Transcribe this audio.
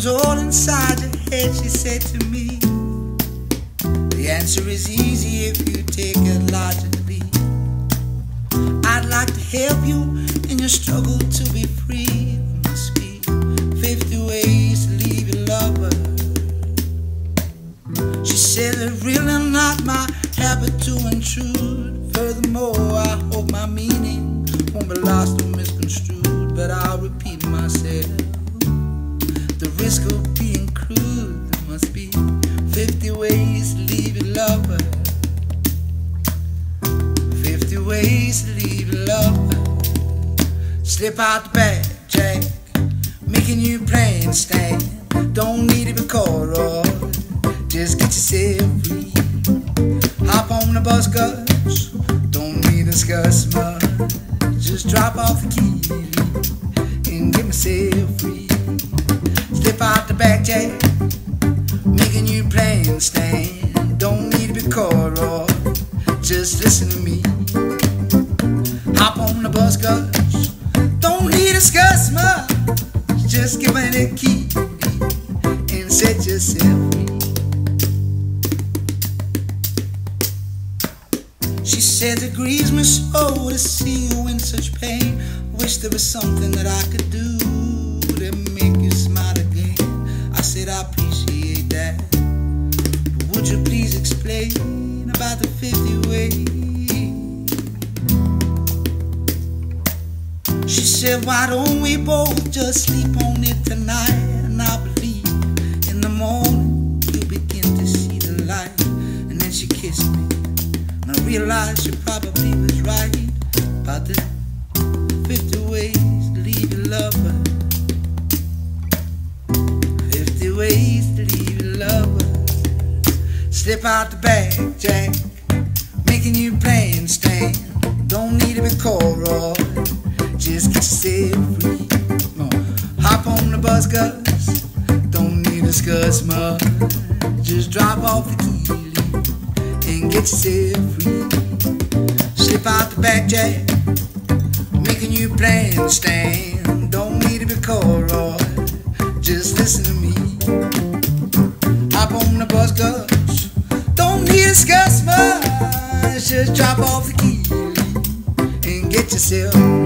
questions all inside your head, she said to me. The answer is easy if you take it logically. I'd like to help you in your struggle to be free. There must be 50 ways to leave your lover. She said it's really not my habit to intrude. Furthermore, I hope my meaning won't be lost or misconstrued. But I'll repeat myself. The risk of being crude. There must be 50 ways to leave your lover. 50 ways to leave your lover. Slip out the back, Jack, making you plain stand. Don't need to be caught, just get yourself free. Hop on the bus, cuz don't need to discuss much. Just drop off the key and get myself free. Slip out the back, Jack, making you plain stand. Don't need to be caught, just listen to me. Hop on the bus, cuz don't need to discuss much. Just give me the key and set yourself free. She said it grieves me so to see you in such pain. Wish there was something that I could do to make you smile again. I said I appreciate that, but would you please explain about the 50 ways? She said, why don't we both just sleep on it tonight? And I believe in the morning you'll begin to see the light. And then she kissed me, and I realized she probably was right about the 50 ways to leave your lover. 50 ways to leave your lover. Slip out the bag, Jack, making you plain stand. Don't need to be caught, just get yourself free. Hop on the bus, cuz don't need to discuss much. Just drop off the key and get yourself free. Slip out the back, Jack, making you plain stand. Don't need to be caught, just listen to me. Hop on the bus, cuz don't need to discuss much. Just drop off the key and get yourself